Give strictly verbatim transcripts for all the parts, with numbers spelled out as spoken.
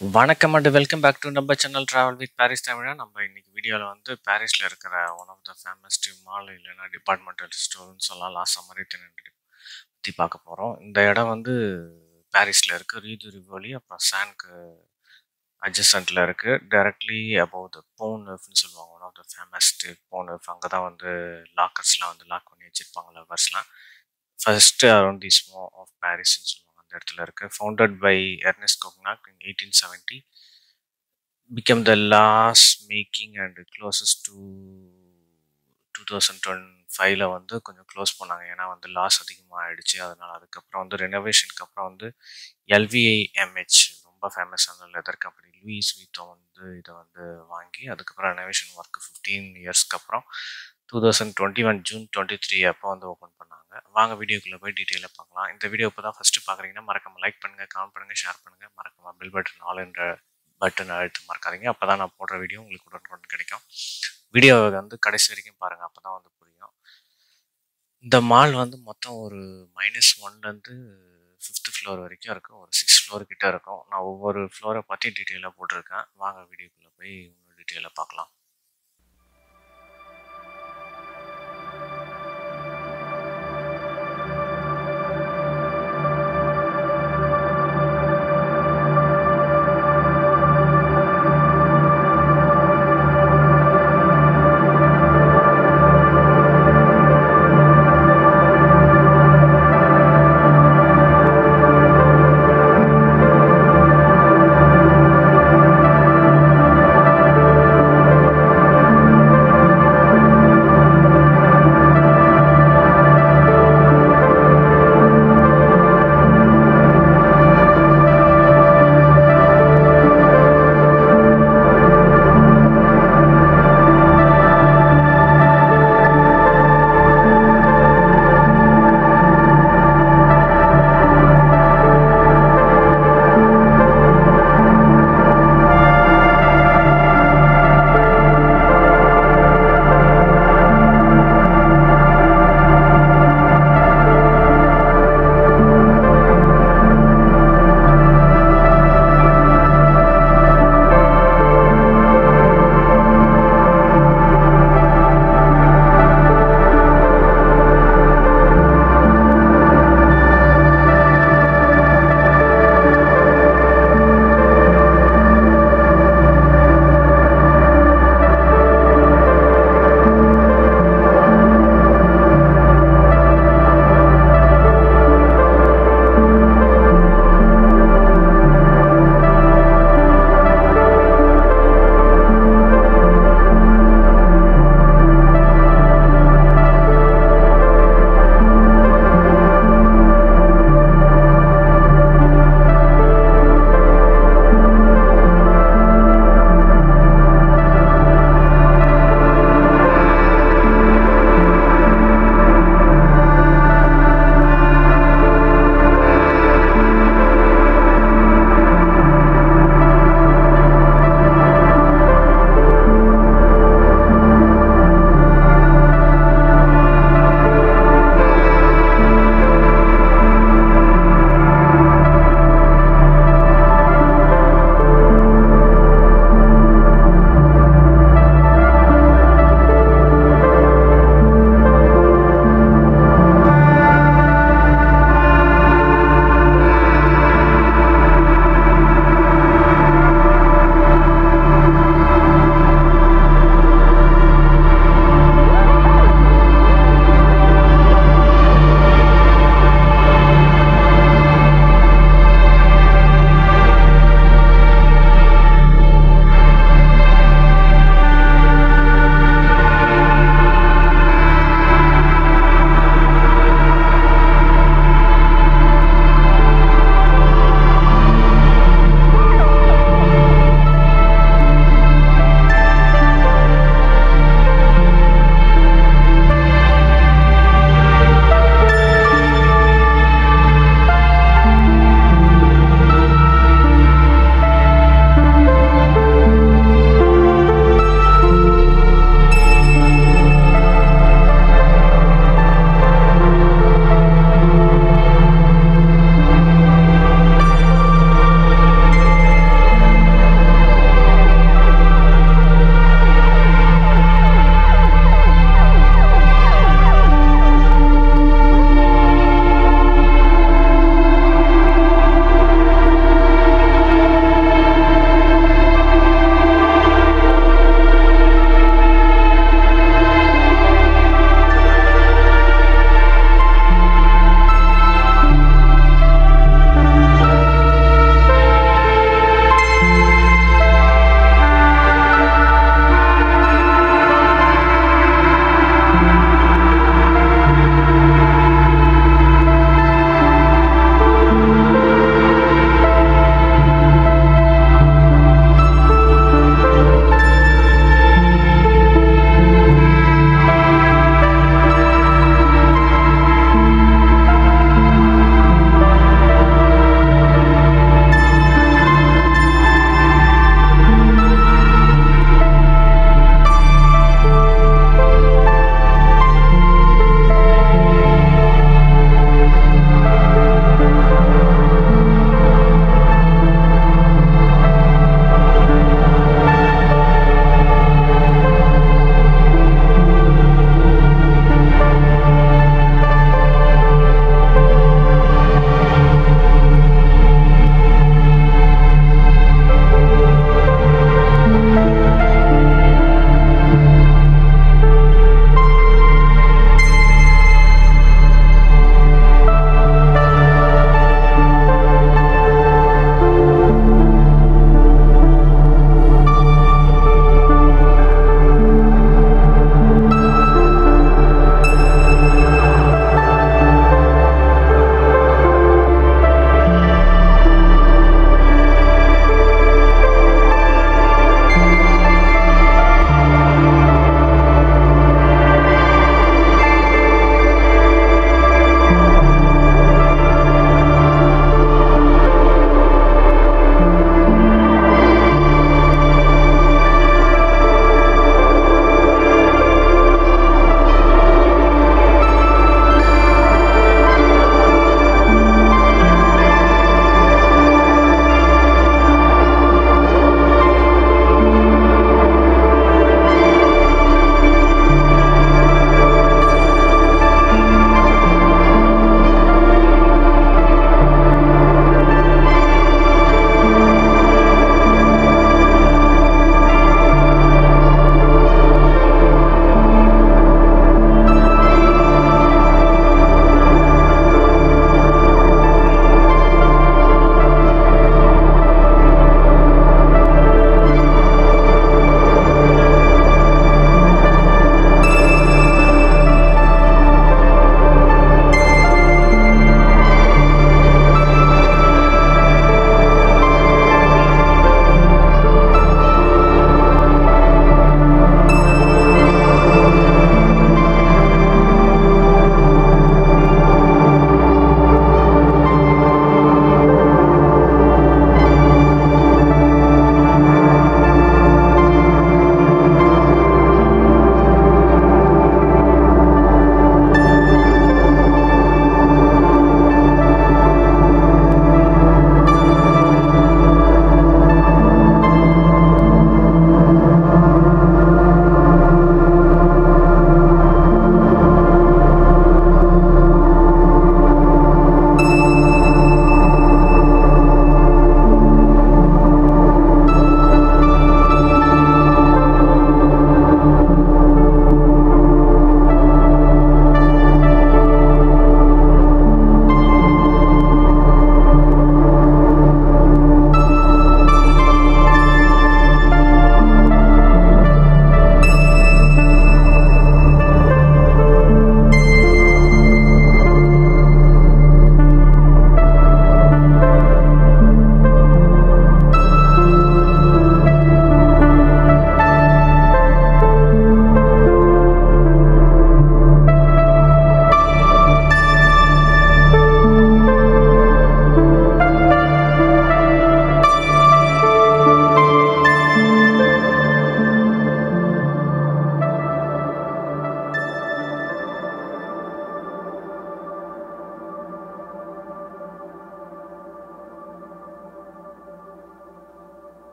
வணக்கம் and welcome back to நம்ம channel travel with Paris தமிழா. நம்ம இன்னைக்கு வீடியோவில் வந்து பாரிஸில் இருக்கிற one of the famous mall இல்லைன்னா டிபார்ட்மெண்டல் ஸ்டோர்னு சொல்லலாம், லா சமரிட்டன் பற்றி பார்க்க போகிறோம். இந்த இடம் வந்து பாரிஸில் இருக்குது, ரீது ரிவோலி அப்புறம் சானுக்கு அட்ஜசன்ட்டில் இருக்குது. டைரக்ட்லி அபவுட் த போன் நெஃப்னு சொல்லுவாங்க, one of the famous Pont Neuf. அங்கே தான் வந்து லாக்கர்ஸ்லாம் வந்து லாக் பண்ணி வச்சுருப்பாங்க லவர்ஸ்லாம். ஃபர்ஸ்ட் arrondissement ஆஃப் பாரிஸ்ன்னு சொல்லுவாங்க, அந்த இடத்துல இருக்குது. Founded by Ernest Cognacq in eighteen seventy, became the last making and closest to twenty twenty-five வந்து கொஞ்சம் க்ளோஸ் பண்ணாங்க, ஏன்னா வந்து லாஸ் அதிகமாக ஆயிடுச்சு. அதனால் அதுக்கப்புறம் வந்து ரெனோவேஷனுக்கு அப்புறம் வந்து எல்விஐஎம்ஹெச் ரொம்ப ஃபேமஸான லெதர் கம்பெனி லூயிஸ் வீட்டோன் வந்து இதை வந்து வாங்கி அதுக்கப்புறம் ரெனோவேஷன் ஒர்க்கு ஃபிஃப்டீன் இயர்ஸ்க்கு அப்புறம் two thousand twenty one June twenty three அப்போ வந்து ஓப்பன் பண்ணாங்க. வாங்க வீடியோக்குள்ளே போய் டீட்டெயிலாக பார்க்கலாம். இந்த வீடியோ இப்போ தான் ஃபஸ்ட்டு பார்க்குறீங்கன்னா மறக்காம லைக் பண்ணுங்கள், கமெண்ட் பண்ணுங்கள், ஷேர் பண்ணுங்கள், மறக்காம பெல் பட்டன் ஆல் என்ற பட்டன் அழுத்து மறக்காதீங்க. அப்போ தான் நான் போடுற வீடியோ உங்களுக்கு உடனுக்குடன் கிடைக்கும். வீடியோவை வந்து கடைசி வரைக்கும் பாருங்கள், அப்போ தான் வந்து புரியும். இந்த மால் வந்து மொத்தம் ஒரு மைனஸ் ஒன்லேருந்து ஃபிஃப்த் ஃப்ளோர் வரைக்கும் இருக்கும், ஒரு சிக்ஸ் ஃப்ளோர் கிட்ட இருக்கும். நான் ஒவ்வொரு ஃப்ளோரை பற்றி டீட்டெயிலாக போட்டிருக்கேன். வாங்க வீடியோக்குள்ளே போய் இன்னும் டீட்டெயிலாக பார்க்கலாம்.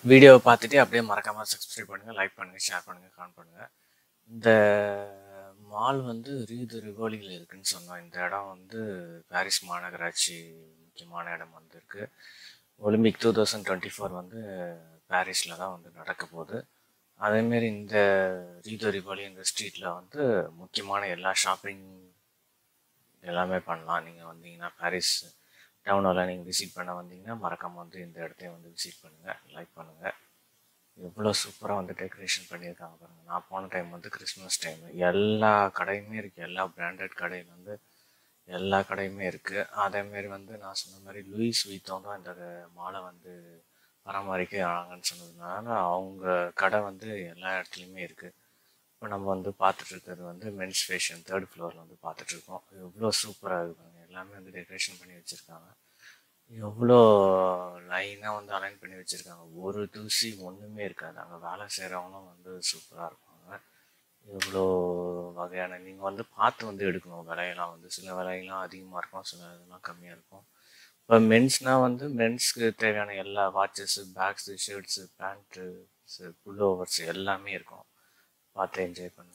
வீடியோவை பார்த்துட்டு அப்படியே மறக்காமல் சப்ஸ்கிரைப் பண்ணுங்கள், லைக் பண்ணுங்கள், ஷேர் பண்ணுங்கள், கமெண்ட் பண்ணுங்கள். இந்த மால் வந்து ரீது ரிவோலியில் இருக்குதுன்னு சொன்னோம். இந்த இடம் வந்து பாரிஸ் மாநகராட்சி முக்கியமான இடம் வந்து இருக்குது. Olympic two thousand twenty four வந்து பாரிஸில் தான் வந்து நடக்க போகுது. அதேமாரி இந்த ரீது ரிவோலி இந்த ஸ்ட்ரீட்டில் வந்து முக்கியமான எல்லா ஷாப்பிங் எல்லாமே பண்ணலாம். நீங்கள் வந்தீங்கன்னா பாரிஸ் டவுனில் நீங்கள் விசிட் பண்ண வந்தீங்கன்னா மறக்காமல் வந்து இந்த இடத்தையும் வந்து விசிட் பண்ணுங்கள், லைக் பண்ணுங்கள். எவ்வளோ சூப்பராக வந்து டெக்கரேஷன் பண்ணியிருக்காங்க பாருங்கள். நான் போன டைம் வந்து கிறிஸ்மஸ் டைமு, எல்லா கடையுமே இருக்குது. எல்லா பிராண்டட் கடையில் வந்து எல்லா கடையுமே இருக்குது. அதேமாரி வந்து நான் சொன்ன மாதிரி லூயிஸ் வீத்தோன் தான் இந்த மாலை வந்து பராமரிக்கிறாங்கன்னு சொன்னதுனால அவங்க கடை வந்து எல்லா இடத்துலையுமே இருக்குது. இப்போ நம்ம வந்து பார்த்துட்ருக்கிறது வந்து மென்ஸ் ஃபேஷன் தேர்ட் ஃப்ளோரில் வந்து பார்த்துட்ருக்கோம். எவ்வளோ சூப்பராக இருக்காங்க, எல்லாமே வந்து டெக்கரேஷன் பண்ணி வச்சுருக்காங்க. எவ்வளோ லைனாக வந்து அலைன் பண்ணி வச்சுருக்காங்க. ஒரு தூசி ஒன்றுமே இருக்காது. அங்கே வேலை செய்கிறவங்களும் வந்து சூப்பராக இருப்பாங்க. எவ்வளோ வகையான நீங்கள் வந்து பார்த்து வந்து எடுக்கணும். விலையெல்லாம் வந்து சில விலையெல்லாம் அதிகமாக இருக்கும், சில இதெல்லாம் கம்மியாக இருக்கும். இப்போ மென்ஸ்னால் வந்து மென்ஸ்க்கு தேவையான எல்லா watches, bags, shirts, pant, pullovers எல்லாமே இருக்கும். பார்த்து என்ஜாய் பண்ணு.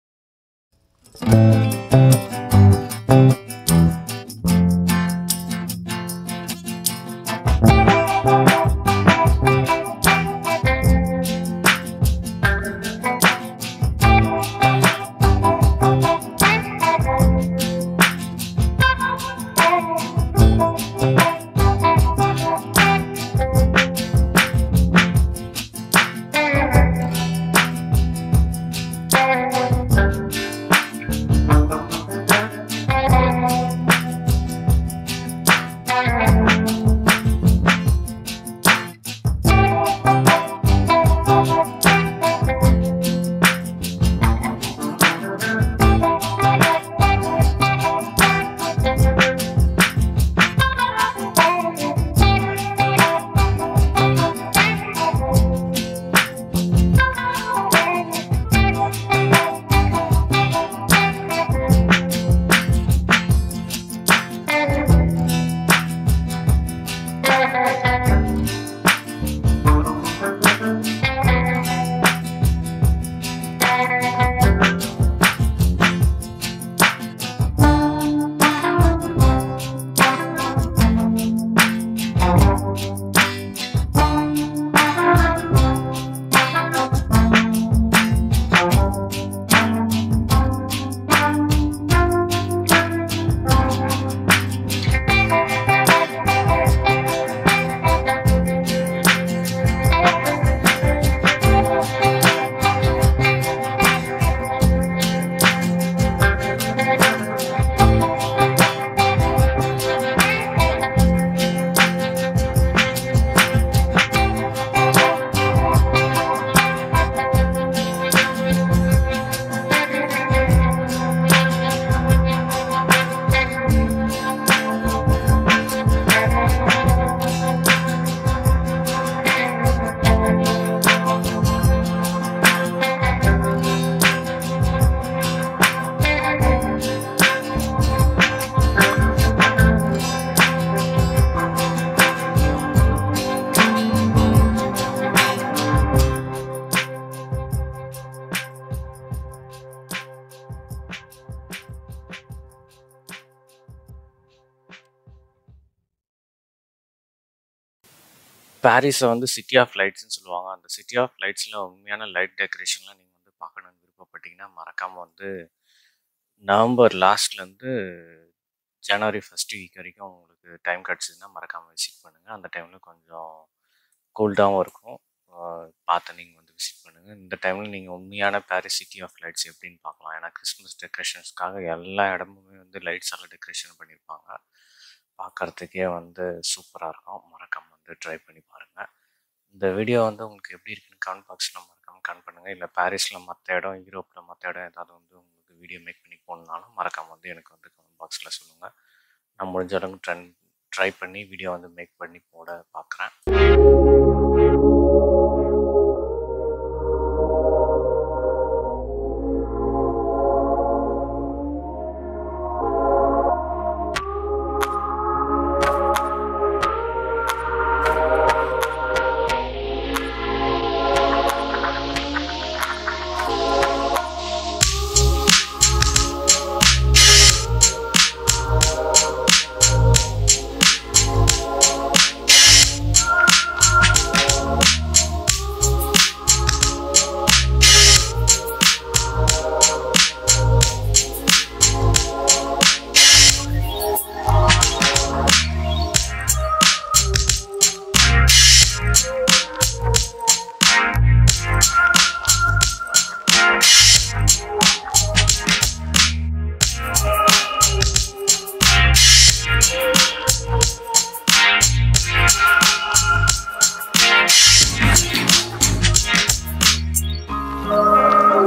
பாரிஸை வந்து சிட்டி ஆஃப் லைட்ஸ்ன்னு சொல்லுவாங்க. அந்த சிட்டி ஆஃப் லைட்ஸில் உண்மையான லைட் டெக்கரேஷன்லாம் நீங்கள் வந்து பார்க்கணுன்னு விருப்பப்பட்டீங்கன்னா மறக்காமல் வந்து நவம்பர் லாஸ்ட்லேருந்து ஜனவரி ஃபஸ்ட் வீக் வரைக்கும் உங்களுக்கு டைம் கிடச்சிதுன்னா மறக்காமல் விசிட் பண்ணுங்கள். அந்த டைமில் கொஞ்சம் கூல்டாகவும் இருக்கும். பார்த்து நீங்கள் வந்து விசிட் பண்ணுங்கள். இந்த டைமில் நீங்கள் உண்மையான பாரிஸ் சிட்டி ஆஃப் லைட்ஸ் எப்படின்னு பார்க்கலாம். ஏன்னா கிறிஸ்மஸ் டெக்கரேஷன்ஸ்க்காக எல்லா இடமுமே வந்து லைட்ஸால் டெக்கரேஷன் பண்ணியிருப்பாங்க. பார்க்குறதுக்கே வந்து சூப்பராக இருக்கும். மறக்காமல் வந்து ட்ரை பண்ணி பாருங்கள். இந்த வீடியோ வந்து உங்களுக்கு எப்படி இருக்குன்னு கமெண்ட் பாக்ஸில் மறக்காமல் கமெண்ட் பண்ணுங்கள். இல்லை பாரிஸில் மற்ற இடம், யூரோப்பில் மற்ற இடம் ஏதாவது வந்து உங்களுக்கு வீடியோ மேக் பண்ணி போகணுன்னாலும் மறக்காமல் வந்து எனக்கு வந்து கமெண்ட் பாக்ஸில் சொல்லுங்கள். நான் முடிஞ்ச அளவுக்கு ட்ரை ட்ரை பண்ணி வீடியோ வந்து மேக் பண்ணி போட பார்க்குறேன்.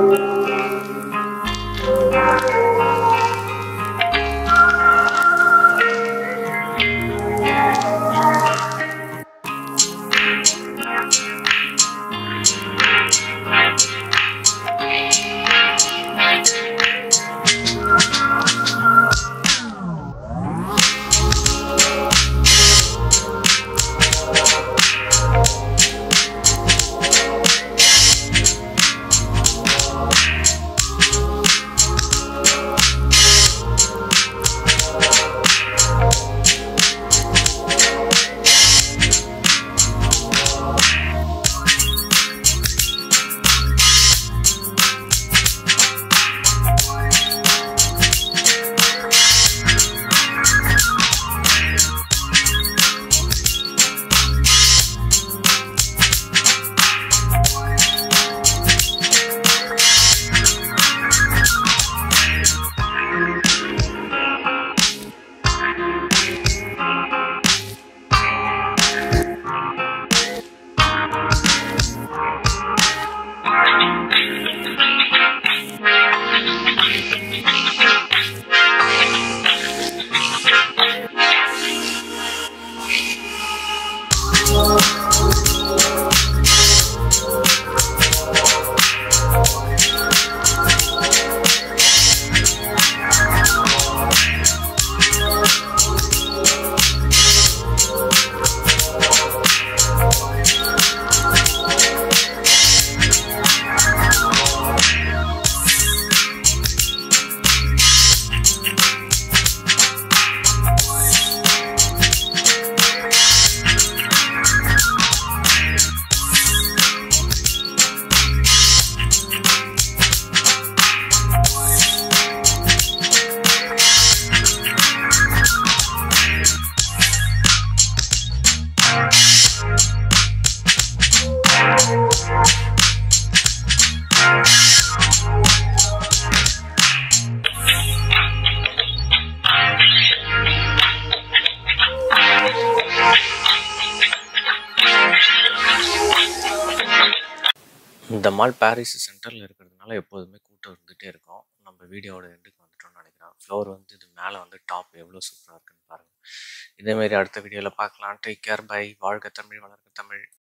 இந்த மால் பாரிஸ் சென்டரில் இருக்கிறதுனால எப்போதுமே கூட்டம் இருந்துகிட்டே இருக்கும். நம்ம வீடியோவோட எண்டுக்கு வந்துட்டோம்னு நினைக்கிறேன். ஃப்ளோர் வந்து இது மேலே வந்து டாப் எவ்வளோ சூப்பராக இருக்குன்னு பாருங்கள். இதேமாரி அடுத்த வீடியோவில் பார்க்கலாம். Take care, bye. வாழ்க தமிழ், வளர்க தமிழ்.